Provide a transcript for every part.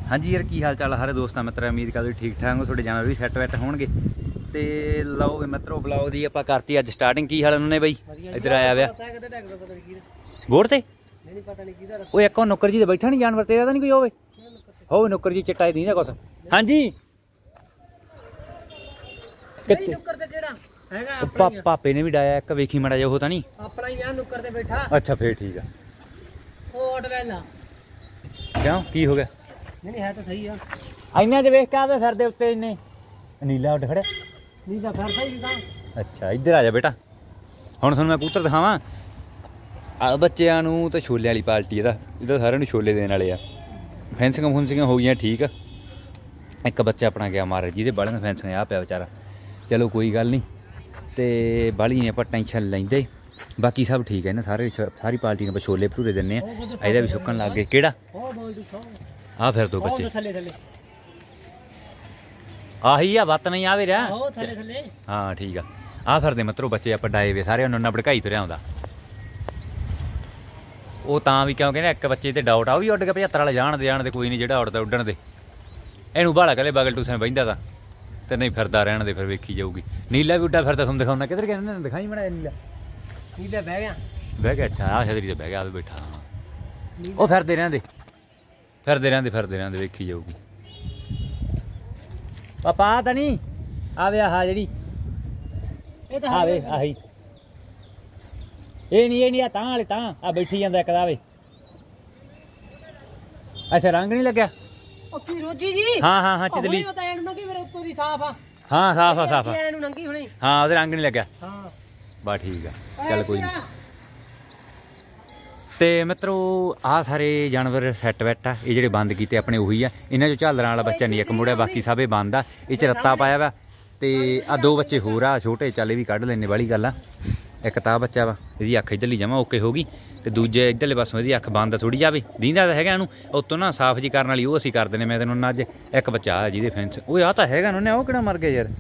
हाँ जी यार की हाल चाल सारे दोस्तों मित्र उम्मीद करते ठीक ठाक हो थोड़े जानवर भी सैट वैट होणगे ते लो भी मित्रों ब्लॉग दी आपां करती अज स्टार्टिंग। की हाल उन्होंने बई इधर आया वा बोर्ड ते वो एक नुक्कर जी बैठा नहीं जानवर तेरा नहीं कोई हो नुक्कर जी चिट्टा दी कुछ। हाँ जी पापे ने भी डाया एक वेखी माड़ा जो होता नहीं अच्छा फिर ठीक है क्यों की हो गया नहीं है तो सही है इन्ना च वेख के आवे फिरदे उत्ते इन्ने नीला उड खड़े नीला फिरदा ही था। अच्छा इधर आ जा बेटा हुण तुहानूं मैं कबूतर दिखावां बच्चों नूं ते छोले वाली पार्टी इहदा सारिआं नूं छोले देण वाले आ। फैंसिंगां फुंसिंगां हो गईयां ठीक एक बच्चा अपना गया मारे जिहदे बालियां फैंसिंगां आ पिया बेचारा चलो कोई गल नहीं ते बाली नहीं आपां टेंशन लैंदे बाकी सब ठीक है ना सारी पार्टी ने छोले भटूरे दिन्ने इहदा भी सुक्कन लग गए केड़ा आ फिर दो बच्चे आही आ वत नहीं आवे रहा हाँ ठीक आ फिर दे मतलब बच्चे आप डाए वे सारे उन्होंने भड़काई तुरया आउंदा वो तां भी क्यों कहने एक बच्चे ते डाउट आ भी उड के 75 वाले जान दे कोई नहीं जेड़ा उड़दा उड्डण दे इनू बाड़ा कले बगल टूसन बहिंदा ते नहीं फिरदा रहण दे फिर वेखी जाऊगी। नीला भी उड्डा फिरदा तुम दिखाउना किधर कहने दिखाई बना नीला बह गया अच्छा आ छतरी ते बह गया बैठा वो फिरदे रहंदे वेखी जाऊगी। पापा आ तां नहीं आवे आह जेड़ी आवे आही ये नहीं आ तां वाले तां आ बैठी जांदा एक आवे अच्छा रंग नहीं लग्या हाँ चिदली हाँ साफ हाँ ओहदे रंग नहीं लग्या बस ठीक है चल कोई नहीं। तो मित्रों आ सारे जानवर सैट वैट आ ये जेडे बंद किए अपने उही आ इन्हां चों झालरां वाला बच्चा नहीं एक मुड़िया बाकी सब बंद आ इह च रत्ता पाया वा ते आ दो बच्चे होर आ छोटे चल भी कढ़ लैने वाली गल आ एक तां बच्चा वा इहदी अख इधरली जमा ओके हो गई ते दूजे इधरले पासों इहदी अख बंद थोड़ी जावे दींदा तां हैगा इहनूं उत्तों ना साफ जी करन वाली ओह असीं कर दिंदे मैं तैनूं अज एक बच्चा आ जिहदे फैंस ओए आ तां हैगा उन्होंने ओह किहड़ा मर गया यार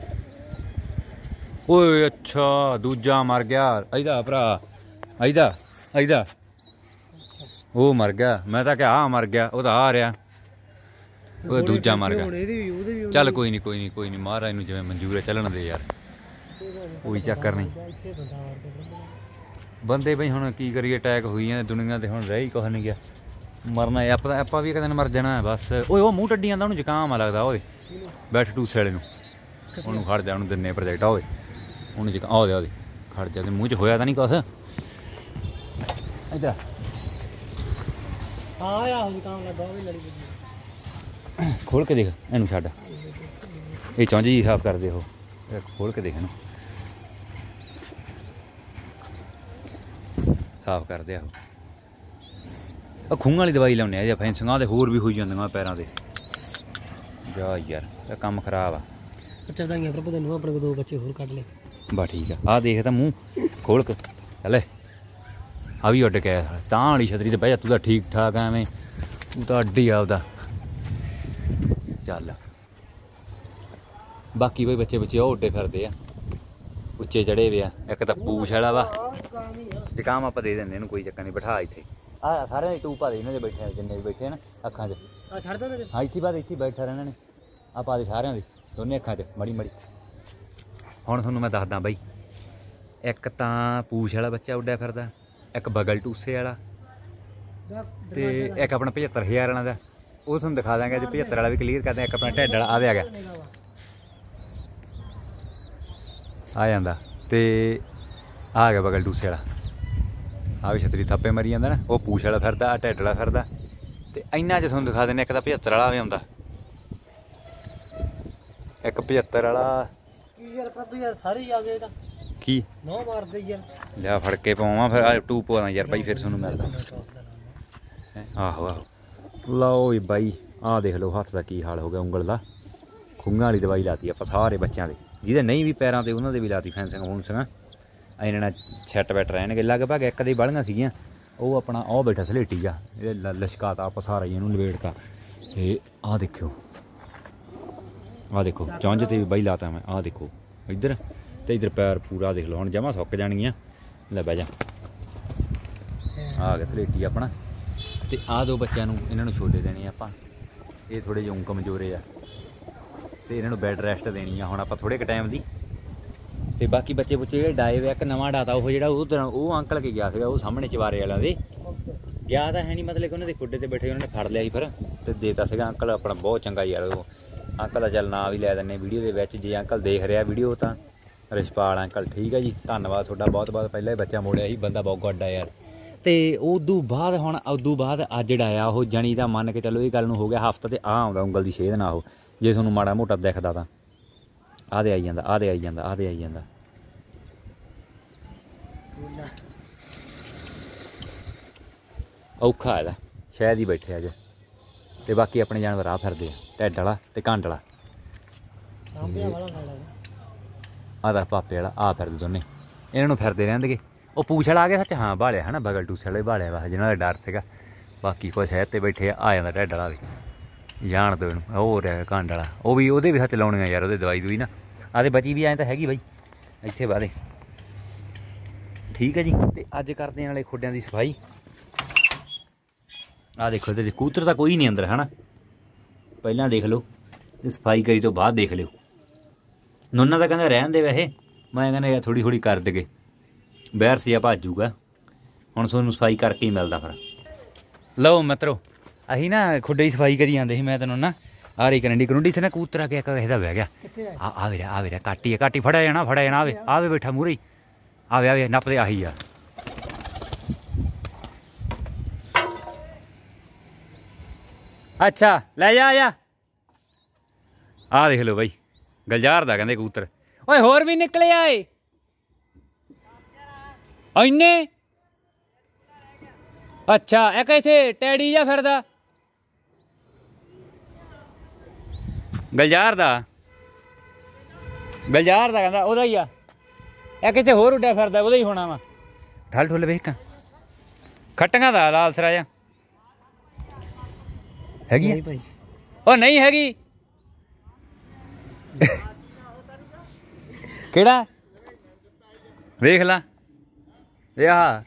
ओए अच्छा दूजा मर गया इहदा भरा इहदा वो मर गया मैं तो क्या आ मर गया वो तो आ रहा वो दूजा मर गया चल कोई नहीं महाराज नूं जिवें मंजूर है चलन दे यार कोई चक्कर नहीं बंदे बई हुण की करिए अटैक हुई जांदे दुनिया ते हुण रह ही कुछ नहीं गया मरना आपां भी एक दिन मर जाना बस। ओए वो मूँह टड्डी जांदा उहनूं जुकाम आ लगदा ओए बैठ टूसे वाले नूं उहनूं खड़ जा उहनूं दिन्ने प्रोजेक्ट ओए उहनूं जुकाम आ दे खड़ जा ते मूँह च होया तां नहीं कुछ इधर खोल के देख इनू छड्ड ये चौंज जी साफ कर दे हो खोल के देख इनू साफ कर दे आहो खूंह वाली दवाई लाने आ फैंसिंगां ते होर भी होई जांदियां पैरां ते जा यार काम खराब आ। अच्छा बधाइयां प्रभु तैनूं अपने दो बच्चे होर कढ ले बस ठीक आ देख तां मूँह खोल के चले आ भी उड के तां वाली छतरी ते बह जा तू तां ठीक ठाक एवें तू तां अड्डी आ ओहदा चल बाकी बई बच्चे ओह उड्डे फिरदे आ उच्चे चढ़े वे आ एक तां पूछ वाला वा जुकाम आपां दे दिंदे इहनूं कोई चक्कर नहीं बिठा इत्थे आ सारे टूपा दे इन्हां दे बैठे जिन्ने भी बैठे ना अखां च हाँ इत्थे बैठा रहना ने आ पा दे सारिआं दे दोने अखां च मड़ी हुण तुहानूं मैं दसदा बई एक तां पूछ वाला बच्चा उड्डिआ फिरदा एक बगल टूसे वाला ते एक अपना 75,000 वाला दा वो तुहानूं दिखा देंगे अज 75 वाला भी क्लीयर करते एक अपना ढिड वाला आ गया आ जांदा ते आ गया बगल टूसे वाला आ भी छतरी थप्पे मरी जांदा ना वो पूछ वाला फिरदा ढिड वाला फिरदा ते इन्ना च तुहानूं दिखा देने एक तां 75 वाला भी आउंदा एक 75 वाला की लिया फड़ के पावां फिर टूप पवा यार भाई फिर तुहानूं मिलदा आहो लो बाई आ देख लो हत्थ का की हाल हो गया उंगल का खूंगां वाली दवाई लाती आपां सारे बच्चों के जिहदे नहीं भी पैरां ते उन्हां दे भी लाती फैंसिंगां फूंसिंगां इन्ने नाल सैट वैट रहणगे लगभग एक दी बालियां सीगियां ओह अपना ओह बैठा सलेटी आ ये लशकाता आपां सारा ही इहनूं लपेटता ते आ देखो चौंज ते भी बई लाता मैं आ देखो इधर ते इधर पैर पूरा देख लो हुण जमा सुक जाणगियां ले बह जा आ गया सलेटी अपना ते आ दो बच्चों इन्होंने छोले देने आपां ਇਹ ਥੋੜ੍ਹੇ ਜਿਹੇ ਕਮਜ਼ੋਰੇ ਆ ਤੇ ਇਹਨਾਂ ਨੂੰ ਬੈੱਡ ਰੈਸਟ ਦੇਣੀ ਆ ਹੁਣ ਆਪਾਂ ਥੋੜ੍ਹੇ ਕੁ ਟਾਈਮ ਦੀ। ਤੇ ਬਾਕੀ ਬੱਚੇ ਬੁੱਚੇ ਜਿਹੜੇ ਡਾਏ ਵੇ ਇੱਕ ਨਵਾਂ ਡਾਤਾ ਉਹ ਜਿਹੜਾ ਉਹ ਅੰਕਲ ਕੇ ਗਿਆ ਸੀਗਾ ਉਹ ਸਾਹਮਣੇ ਚਵਾਰੇ ਵਾਲਾ ਦੇ ਗਿਆ ਤਾਂ ਹੈ ਨਹੀਂ, ਮਤਲਬ ਕਿ ਉਹਨਾਂ ਦੇ ਖੁੱਡੇ ਤੇ ਬੈਠੇ ਉਹਨਾਂ ਨੇ ਫੜ ਲਿਆ ਸੀ ਫਿਰ ਤੇ ਦੇਤਾ ਸੀਗਾ। ਅੰਕਲ ਆਪਣਾ ਬਹੁਤ ਚੰਗਾ ਯਾਰ ਉਹ ਅੰਕਲ ਦਾ ਚੱਲ ਨਾਂ ਵੀ ਲੈ ਦਿੰਦੇ ਵੀਡੀਓ ਦੇ ਵਿੱਚ, ਜੇ ਅੰਕਲ ਦੇਖ ਰਿਹਾ ਵੀਡੀਓ ਤਾਂ ਰਿਸ਼ਪਾਲ ਅੰਕਲ ਠੀਕ ਹੈ ਜੀ, ਧੰਨਵਾਦ ਤੁਹਾਡਾ ਬਹੁਤ ਬਹੁਤ। ਪਹਿਲਾਂ ਹੀ ਬੱਚਾ ਮੋੜਿਆ ਸੀ, ਬੰਦਾ ਬਹੁਤ ਗੁੱਡ ਆ ਯਾਰ। ਤੇ ਉਦੋਂ ਬਾਅਦ ਹੁਣ ਉਦੋਂ ਬਾਅਦ ਅੱਜ ਡਾਇਆ ਉਹ ਜਣੀ ਦਾ ਮੰਨ ਕੇ ਚੱਲੋ ਇਹ ਗੱਲ ਨੂੰ ਹੋ ਗਿਆ ਹਫ਼ਤਾ ਤੇ ਆ ਆਉਂਦਾ ਉਂਗਲ ਦੀ ਛੇਦ ਨਾ ਉਹ, ਜੇ ਤੁਹਾਨੂੰ ਮਾੜਾ ਮੋਟਾ ਦਿਖਦਾ ਤਾਂ ਆਦੇ ਆਈ ਜਾਂਦਾ ਆਦੇ ਆਈ ਜਾਂਦਾ ਆਦੇ ਆਈ ਜਾਂਦਾ। ਔਖਾ ਇਹਦਾ ਸ਼ਾਇਦ ਹੀ ਬੈਠੇ ਅੱਜ। ਤੇ ਬਾਕੀ ਆਪਣੇ ਜਾਨਵਰ ਆ ਫਿਰਦੇ ਆ, ਢਿੱਡ ਵਾਲਾ ਤੇ ਘੰਡ ਵਾਲਾ ਆਦਾ ਪਾਪੇ ਵਾਲਾ ਆ ਫਿਰਦੇ ਦੋਨੇ, ਇਹਨਾਂ ਨੂੰ ਫਿਰਦੇ ਰਹਿੰਦੇ। ਉਹ ਪੂਛ ਵਾਲਾ ਆ ਗਿਆ ਸੱਚ, ਹਾਂ ਭਾਲਿਆ ਹੈ ਨਾ ਬਗਲ ਟੂਸੇ ਵਾਲੇ ਭਾਲਿਆ ਵਾ ਜਿਹਨਾਂ ਦਾ ਡਰ ਸੀਗਾ। ਬਾਕੀ ਕੁਛ ਸ਼ਹਿਰ ਤੇ ਬੈਠੇ ਆ ਜਾਂਦਾ ਢਿੱਡ ਵਾਲਾ ਵੀ ਜਾਣ ਦੋ ਇਹਨੂੰ। ਉਹ ਰਿਹਾ ਘੰਡ ਵਾਲਾ, ਉਹ ਵੀ ਉਹਦੇ ਵੀ ਸੱਚ ਲਾਉਣੀਆਂ ਯਾਰ, ਉਹਦੇ ਦਵਾਈ ਦੂਈ ਨਾ ਆਦੇ ਬਚੀ ਵੀ ਐਂ ਤਾਂ ਹੈਗੀ ਬਾਈ ਇੱਥੇ ਬਾਦੇ ਠੀਕ ਹੈ ਜੀ। ਤੇ ਅੱਜ ਕਰਦੇ ਨਾਲੇ ਖੁੱਡਿਆਂ ਦੀ ਸਫਾਈ। ਆਹ ਦੇਖੋ ਤੇ ਕਬੂਤਰ ਤਾਂ ਕੋਈ ਨਹੀਂ ਅੰਦਰ ਹੈ ਨਾ, ਪਹਿਲਾਂ ਦੇਖ ਲਓ ਤੇ ਸਫਾਈ ਕਰੀ ਤੋਂ ਬਾਅਦ ਦੇਖ ਲਿਓ। ਨੋਨਾ ਤਾਂ ਕਹਿੰਦਾ ਰਹਿਣ ਦੇ, ਵੈਸੇ ਮੈਂ ਕਹਿੰਦਾ ਯਾਰ ਥੋੜ੍ਹੀ ਥੋੜ੍ਹੀ ਕਰ ਦੇਗੇ, ਬਹਿਰ ਸਿਆ ਭੱਜੂਗਾ ਹੁਣ ਤੁਹਾਨੂੰ ਸਫਾਈ ਕਰਕੇ ਹੀ ਮਿਲਦਾ ਫਿਰ। ਲਓ ਮਿੱਤਰੋ ਅਸੀਂ ਨਾ ਖੁੱਡੇ ਦੀ ਸਫਾਈ ਕਰੀ ਜਾਂਦੇ ਸੀ, ਮੈਂ ਤੈਨੂੰ ਨਾ ਆ ਰਹੀ ਕਰੰਡੀ ਕਰੁੰਡੀ ਤੇ ਨਾ ਕਬੂਤਰ ਕੇ ਕਿਸੇ ਦਾ ਬਹਿ ਗਿਆ। ਆ ਵੀਰੇ ਕਾਟੀ ਹੈ, ਕਾਟੀ ਫੜਿਆ ਜਾਣਾ ਆਵੇ ਬੈਠਾ ਮੂਹਰੇ ਆਵੇ ਨੱਪਦੇ ਆਹੀ ਆ। ਅੱਛਾ ਲੈ ਜਾ ਆ ਦੇਖ ਲਓ ਬਾਈ ਗਲਜਾਰ ਦਾ ਕਹਿੰਦੇ ਕਬੂਤਰ। ਓਏ ਹੋਰ ਵੀ ਨਿਕਲੇ ਆਏ ਇੰਨੇ? ਅੱਛਾ ਇੱਕ ਇੱਥੇ ਟੈਡੀ ਜਿਹਾ ਫਿਰਦਾ ਗਲਜਾਰ ਦਾ ਕਹਿੰਦਾ ਉਹਦਾ ਹੀ ਆ। ਇੱਕ ਇੱਥੇ ਹੋਰ ਉੱਡਿਆ ਫਿਰਦਾ ਉਹਦਾ ਹੀ ਹੋਣਾ ਵਾ। ਠੱਲ ਠੁੱਲ ਵੇਖ ਖੱਟੀਆਂ ਦਾ ਲਾਲ ਸਰਾ ਜਿਹਾ ਹੈਗੀ ਆ? ਉਹ ਨਹੀਂ ਹੈਗੀ। ਕਿਹੜਾ ਵੇਖ ਲਾ ਇਹ ਆ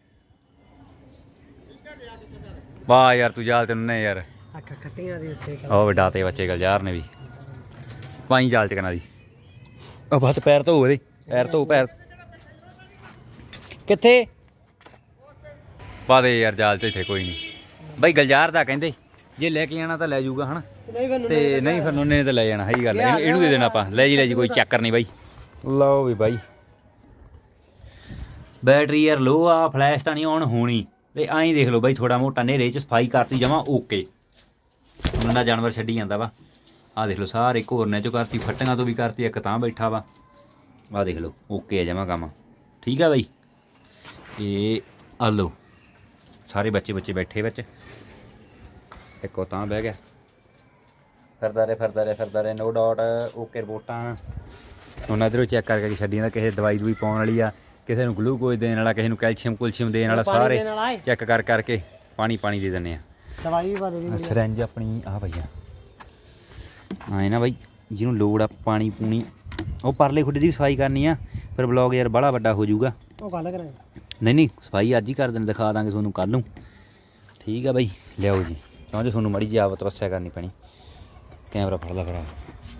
ਵਾਹ ਯਾਰ ਤੂੰ ਜਾਲ ਤੈਨੂੰ ਨੇ ਯਾਰ ਉਹ ਵਡਾਤੇ ਬੱਚੇ ਗਲਜਾਰ ਨੇ ਵੀ ਪਾਈ ਜਾਲ ਚ ਕਨਾ ਦੀ। ਉਹ ਬਸ ਪੈਰ ਧੋ ਉਹਦੇ ਪੈਰ ਕਿੱਥੇ ਪਾ ਦੇ ਯਾਰ ਜਾਲ ਚ ਇੱਥੇ ਕੋਈ ਨਹੀਂ ਬਾਈ। ਗਲਜਾਰ ਦਾ ਕਹਿੰਦੇ ਜੇ ਲੈ ਕੇ ਆਣਾ ਤਾਂ ਲੈ ਜਾਊਗਾ ਹਨਾ, ਤੇ ਨਹੀਂ ਫਿਰ ਨੋਨੇ ਨੇ ਤਾਂ ਲੈ ਜਾਣਾ ਸਹੀ ਗੱਲ ਹੈ। ਇਹਨੂੰ ਦੇ ਦੇਣਾ ਆਪਾਂ, ਲੈ ਜੀ ਕੋਈ ਚੱਕਰ ਨਹੀਂ ਬਾਈ। ਲਓ ਵੀ ਬਾਈ ਬੈਟਰੀ ਯਾਰ ਲੋ ਆ, ਫਲੈਸ਼ ਤਾਂ ਨਹੀਂ ਆਨ ਹੋਣੀ। ਤੇ ਐਂ ਦੇਖ ਲਓ ਬਾਈ ਥੋੜਾ ਮੋਟਾ ਨੇਰੇ 'ਚ ਸਫਾਈ ਕਰਤੀ ਜਮਾਂ ਓਕੇ। ਮੁੰਡਾ ਜਾਨਵਰ ਛੱਡੀ ਜਾਂਦਾ ਵਾ। ਆਹ ਦੇਖ ਲਓ ਸਾਰੇ ਘੋਰਨੇ 'ਚੋਂ ਕਰਤੀ, ਫੱਟੀਆਂ ਤੋਂ ਵੀ ਕਰਤੀ, ਇੱਕ ਤਾਂ ਬੈਠਾ ਵਾ। ਆਹ ਦੇਖ ਲਓ ਓਕੇ ਆ ਜਮਾਂ ਕੰਮ ਠੀਕ ਆ ਬਾਈ। ਇਹ ਆ ਲਓ ਸਾਰੇ ਬੱਚੇ ਬੈਠੇ ਵਿੱਚ, ਇੱਕ ਉਹ ਤਾਂ ਬਹਿ ਗਿਆ ਫਿਰਦਾ ਰਹੇ ਨੋ ਡਾਟ ਓਕੇ ਰਿਪੋਰਟਾਂ। ਹੁਣ ਇੱਧਰੋਂ ਚੈੱਕ ਕਰਕੇ ਛੱਡੀ ਜਾਂਦਾ, ਕਿਸੇ ਦਵਾਈ ਦੂਈ ਪਾਉਣ ਵਾਲੀ ਆ, ਕਿਸੇ ਨੂੰ ਗਲੂਕੋਜ਼ ਦੇਣ ਵਾਲਾ, ਕਿਸੇ ਨੂੰ ਕੈਲਸ਼ੀਅਮ ਦੇਣ ਵਾਲਾ, ਸਾਰੇ ਚੈੱਕ ਕਰਕੇ ਪਾਣੀ ਦੇ ਦਿੰਦੇ ਆ। ਦਵਾਈ ਵੀ ਪਾ ਦੇ ਸਰੰਜ ਆਪਣੀ ਆ ਭਈਆ ਆਏ ਨਾ ਬਾਈ ਜਿਹਨੂੰ ਲੋੜ ਆ ਪਾਣੀ ਪੂਣੀ। ਉਹ ਪਰਲੇ ਖੁੱਡੇ ਦੀ ਸਫਾਈ ਕਰਨੀ ਆ, ਫਿਰ ਬਲੌਗ ਯਾਰ ਬੜਾ ਵੱਡਾ ਹੋ ਜਾਊਗਾ। ਉਹ ਕੱਲ ਕਰਾਂਗੇ ਨਹੀਂ ਸਫਾਈ ਅੱਜ ਹੀ ਕਰ ਦੇਣ, ਦਿਖਾ ਦਾਂਗੇ ਤੁਹਾਨੂੰ ਕੱਲ੍ਹ ਨੂੰ ਠੀਕ ਆ ਬਾਈ। ਲਿਆਓ ਜੀ ਕਿਉਂਕਿ ਤੁਹਾਨੂੰ ਮਾੜੀ ਜਿਹੀ ਆਪ ਤਪੱਸਿਆ ਕਰਨੀ ਪੈਣੀ। ਕੈਮਰਾ ਫੜ ਲਾ ਭਰਾ,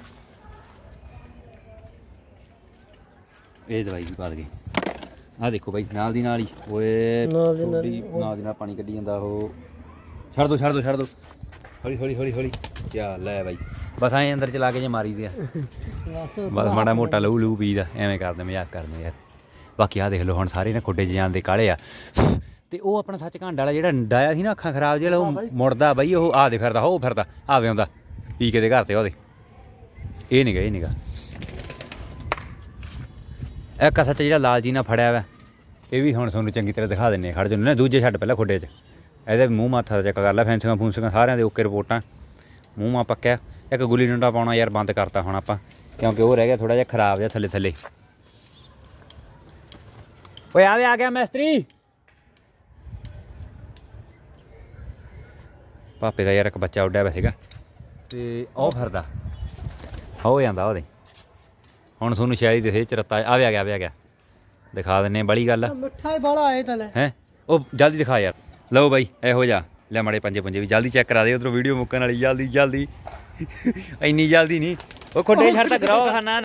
ਇਹ ਦਵਾਈ ਵੀ ਪਾ ਦੇ। ਆਹ ਦੇਖੋ ਬਾਈ ਨਾਲ ਦੀ ਨਾਲ ਹੀ ਓਏ ਨਾਲ ਦੀ ਨਾਲ ਪਾਣੀ ਕੱਢੀ ਜਾਂਦਾ। ਉਹ ਛੱਡ ਦੋ ਹੌਲੀ ਕਿਆ ਲੈ ਬਾਈ ਬਸ ਐਂ ਅੰਦਰ ਚਲਾ ਕੇ ਜੇ ਮਾਰੀ ਦੇ ਆ ਬਸ ਮਾੜਾ ਮੋਟਾ ਲਹੂ ਪੀਦਾ ਐਵੇਂ ਕਰਦੇ ਮਜ਼ਾਕ ਕਰਦੇ ਯਾਰ। ਬਾਕੀ ਆਹ ਦੇਖ ਲਓ ਹੁਣ ਸਾਰੇ ਨਾ ਖੁੱਡੇ 'ਚ ਜਾਣ ਦੇ ਕਾਲੇ ਆ। ਤੇ ਉਹ ਆਪਣਾ ਸੱਚ ਘੰਡ ਵਾਲਾ ਜਿਹੜਾ ਡਾਇਆ ਸੀ ਨਾ ਅੱਖਾਂ ਖਰਾਬ ਜਿਹੜਾ ਉਹ ਮੁੜਦਾ ਬਾਈ, ਉਹ ਆ ਦੇ ਫਿਰਦਾ ਉਹ ਫਿਰਦਾ ਆਵੇ ਆਉਂਦਾ ਪੀ ਕੇ ਦੇ ਘਰ ਤੇ ਉਹਦੇ। ਇਹ ਨੀਗਾ ਇੱਕ ਸੱਚ ਜਿਹੜਾ ਲਾਲ ਜੀ ਨਾਲ ਫੜਿਆ ਵਾ, ਇਹ ਵੀ ਹੁਣ ਤੁਹਾਨੂੰ ਚੰਗੀ ਤਰ੍ਹਾਂ ਦਿਖਾ ਦਿੰਦੇ। ਖੜ ਜਾਂਦੇ ਨਾ ਦੂਜੇ ਛੱਡ ਪਹਿਲਾਂ ਖੁੱਡੇ 'ਚ, ਇਹਦੇ ਮੂੰਹ ਮਾਥਾ ਚੈੱਕ ਕਰ ਲੈ, ਫੈਂਸੀਆਂ ਫੂੰਸੀਆਂ ਸਾਰਿਆਂ ਦੇ ਓਕੇ ਰਿਪੋਰਟਾਂ, ਮੂੰਹ ਮਾ ਪੱਕਿਆ। ਇੱਕ ਗੁੱਲੀ ਡੰਡਾ ਪਾਉਣਾ ਯਾਰ ਬੰਦ ਕਰਤਾ ਹੁਣ ਆਪਾਂ, ਕਿਉਂਕਿ ਉਹ ਰਹਿ ਗਿਆ ਥੋੜ੍ਹਾ ਜਿਹਾ ਖਰਾਬ ਜਿਹਾ ਥੱਲੇ। ਓਏ ਆਵੇ ਆ ਗਿਆ ਮਿਸਤਰੀ। ਪਾਪੇ ਦਾ ਯਾਰ ਇੱਕ ਬੱਚਾ ਉੱਡਿਆ ਪਿਆ ਸੀਗਾ ਤੇ ਉਹ ਫਿਰਦਾ ਹੋ ਜਾਂਦਾ ਉਹਦੇ। ਹੁਣ ਤੁਹਾਨੂੰ ਸ਼ਾਇਦ ਦਿਸੇ ਚਰਤਾ ਆਵੇ ਆ ਗਿਆ ਦਿਖਾ ਦਿੰਨੇ ਬੜੀ ਗੱਲ ਆ। ਮਿੱਠਾ ਹੀ ਬਾਲਾ ਆਏ ਥੱਲੇ ਹੈ ਉਹ ਜਲਦੀ ਦਿਖਾ ਯਾਰ। ਲਓ ਬਾਈ ਇਹੋ ਜਿਹਾ ਲੈ ਮਾੜੇ ਪੰਜੇ ਵੀ ਜਲਦੀ ਚੈੱਕ ਕਰਾ ਦੇ ਉਧਰੋਂ ਵੀਡੀਓ ਮੁੱਕਣ ਵਾਲੀ ਜਲਦੀ ਇੰਨੀ ਜਲਦੀ ਨਹੀਂ ਉਹ ਖੁੱਡੇ ਛੱਡ ਤਾਂ ਕਰਾਓ ਖਾਨਾ